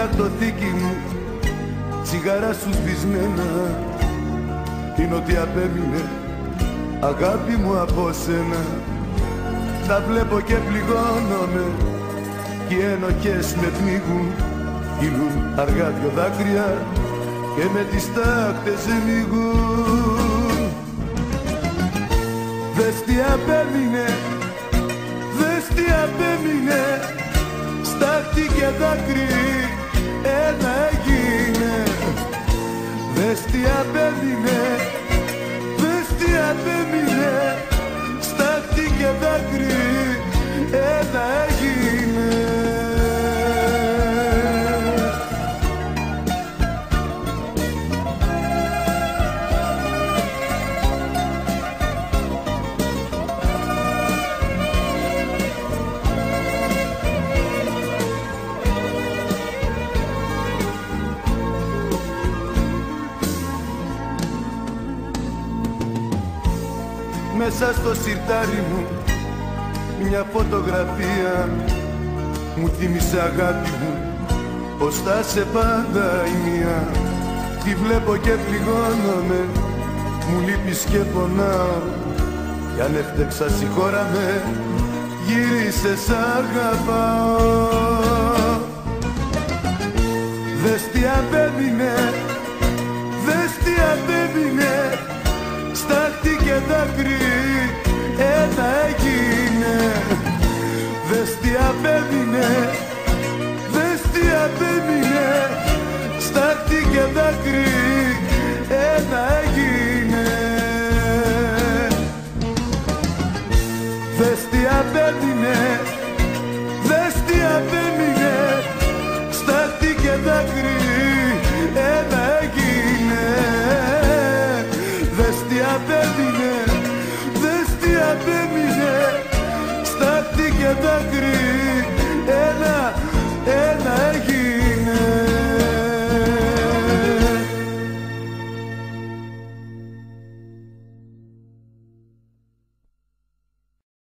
χαρτοθήκη μου τσιγάρα σου σβησμένα είναι ότι απέμεινε αγάπη μου από σένα. Τα βλέπω και πληγώνομαι κι οι ένοχες με πνίγουν, κυλούν αργά δυο δάκρυα και με τις τάχτες μηγούν. Δες τι απέμεινε, δες τι απέμεινε, στάχτη και δάκρυ ένα έγινε. Δες τι απέμεινε, δες τι απέμεινε, στάχτη και δάκρυ ένα έγινε. Μέσα στο σιρτάρι μου μια φωτογραφία μου θύμισε αγάπη μου πως θα σε πάντα η μία. Τη βλέπω και πληγώνομαι, μου λείπεις και πονάω κι αν έφτεξα συγχώρα με, γύρισε σ' αγαπάω. Δες τι απέμεινε, δες τι απέμεινε, στάχτη και δάκρυ ένα έγινε. Δες τι απέμεινε, δες τι απέμεινε, στάχτη και δάκρυ ένα έγινε. Δες τι απέμεινε, δες τι απέμεινε, στάχτη και δάκρυ ένα έγινε. Δες τι απέμεινε, δες τι απέμεινε, στάχτη και δάκρυ